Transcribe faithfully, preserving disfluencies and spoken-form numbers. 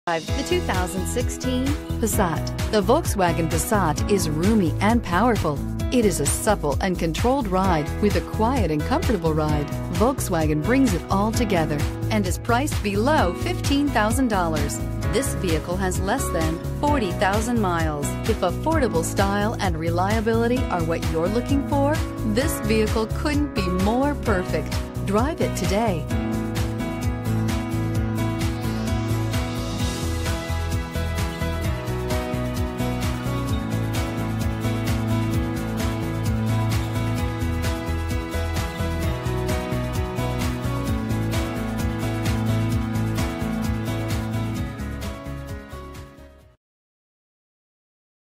The two thousand sixteen Passat. The Volkswagen Passat is roomy and powerful. It is a supple and controlled ride with a quiet and comfortable ride. Volkswagen brings it all together and is priced below fifteen thousand dollars. This vehicle has less than forty thousand miles. If affordable style and reliability are what you're looking for, this vehicle couldn't be more perfect. Drive it today.